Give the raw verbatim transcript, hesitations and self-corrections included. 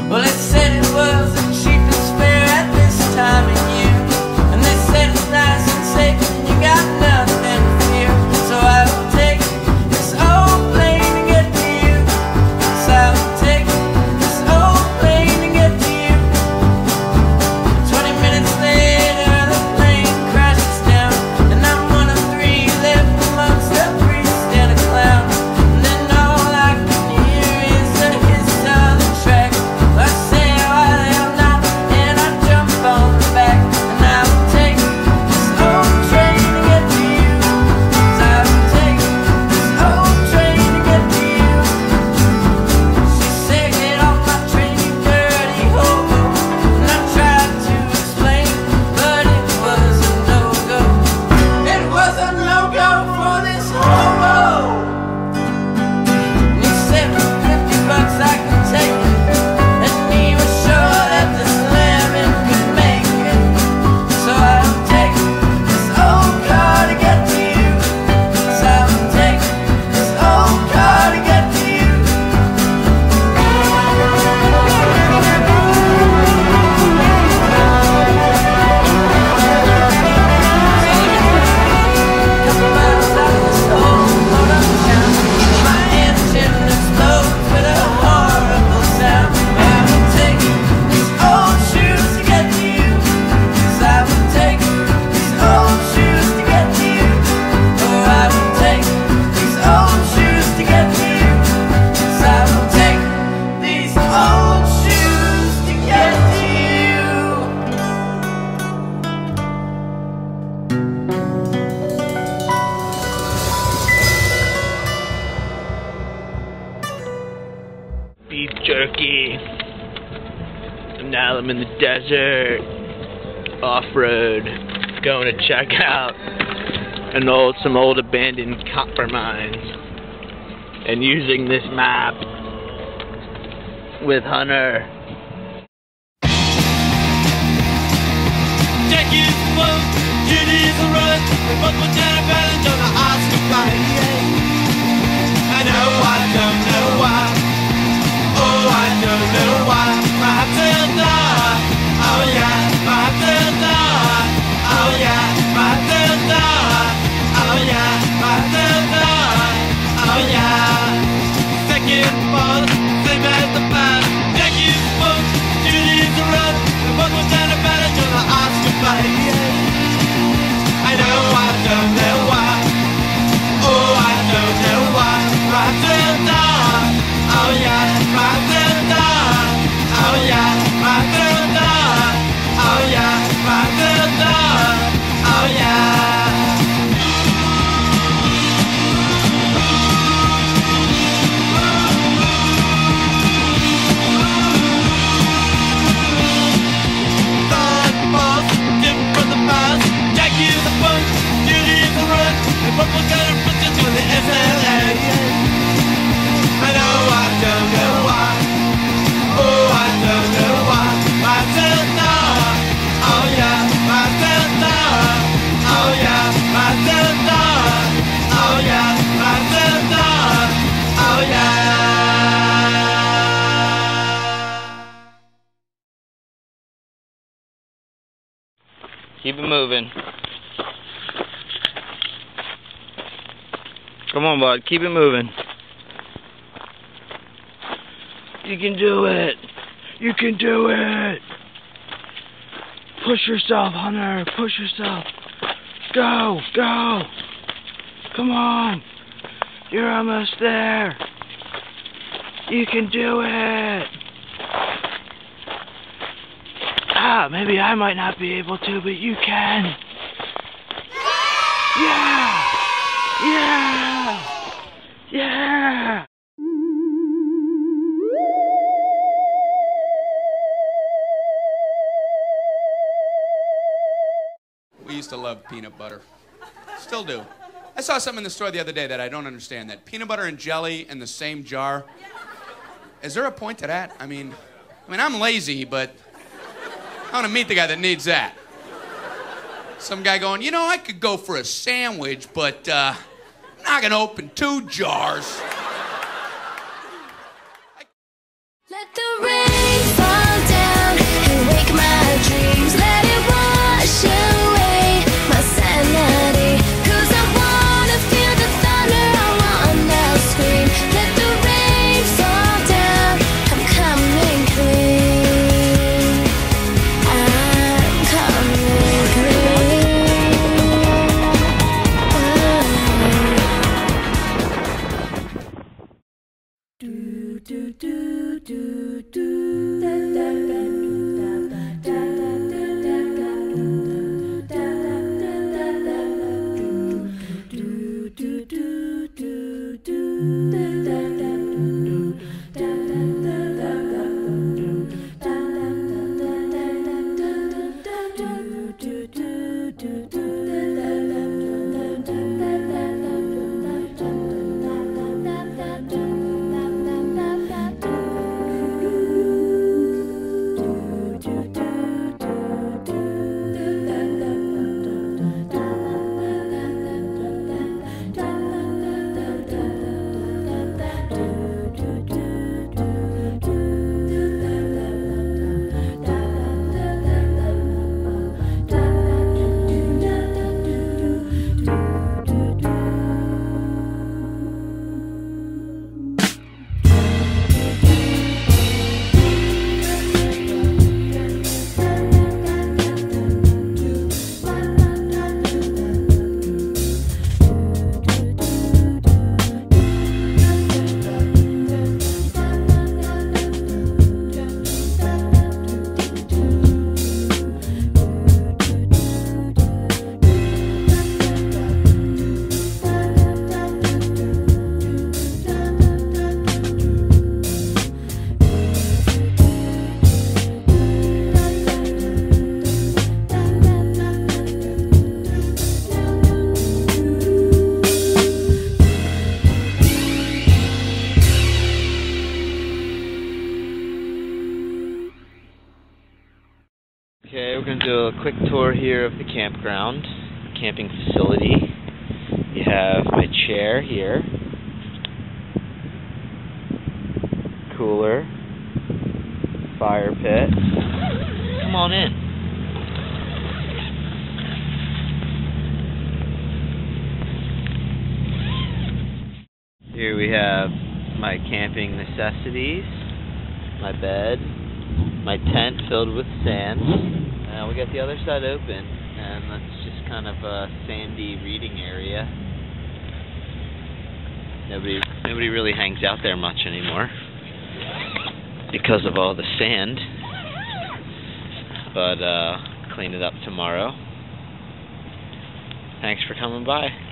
Well, it said it was the cheapest fare at this time of year, and they said it's nice and safe and you got nothing to fear. So I will take this old plane to get to you. So I will take this old plane to get to you. Twenty minutes later the plane crashes down, and I'm one of three left amongst the priest and a clown. And then all I can hear is the hiss of the track. I say why the hell not, and I jump on the back. And I will take this old train to get to you. So I will take this old train to get to you. She said, get off my train, you dirty hobo. And I tried to explain, but it was a no-go. It was a no-go for this hobo. And he said for fifty bucks I could take it, and he was sure that this lemon could make it. So I will take this old car to get to you. So I will take this old car to get to you. Couple miles out of this old motor town, my engine explodes with a horrible sound. I will take these old shoes to get to you. So I will take these old shoes to get to you. Oh, I will take these old shoes to get to you. So I will take these old shoes to get to you. Beef jerky. And now I'm in the desert, off-road, going to check out an old, some old abandoned copper mines, and using this map with Hunter. Jack is the one, Judy is the run. We both went down a valley on the Oscar fight. I know I don't know why. Oh, I don't know why. Matilda, oh yeah, Matilda, oh yeah, Matilda, oh yeah, Matilda, oh yeah. Second ball, same as the past. Jack is the one, Judy is the run. We both went down a valley on the Oscar fight. I know I don't know why. Oh, I don't know why. Matilda, oh yeah, Matilda, oh yeah, Matilda, oh yeah, Matilda, oh yeah. Thought balls, different from the past. Jack is the fun, Judy is the run. And both will get a push to the S L A. I know I don't know why. Oh, I don't know why. Matilda, oh yeah, Matilda, oh yeah, Matilda, oh yeah, Matilda, oh yeah. Keep it moving. Come on, bud. Keep it moving. You can do it. You can do it. Push yourself, Hunter. Push yourself. Go. Go. Come on. You're almost there. You can do it. Ah, maybe I might not be able to, but you can. Yeah. Yeah. Yeah. We used to love peanut butter. Still do. I saw something in the store the other day that I don't understand. That peanut butter and jelly in the same jar. Is there a point to that? I mean, I mean, I'm lazy, but I want to meet the guy that needs that. Some guy going, you know, I could go for a sandwich, but uh, I'm not gonna open two jars. Let the rain fall. Okay, we're going to do a quick tour here of the campground, camping facility. You have my chair here, cooler, fire pit. Come on in. Here we have my camping necessities, my bed, my tent filled with sand. Uh, we got the other side open, and that's just kind of a sandy reading area. Nobody, nobody really hangs out there much anymore because of all the sand. But uh, clean it up tomorrow. Thanks for coming by.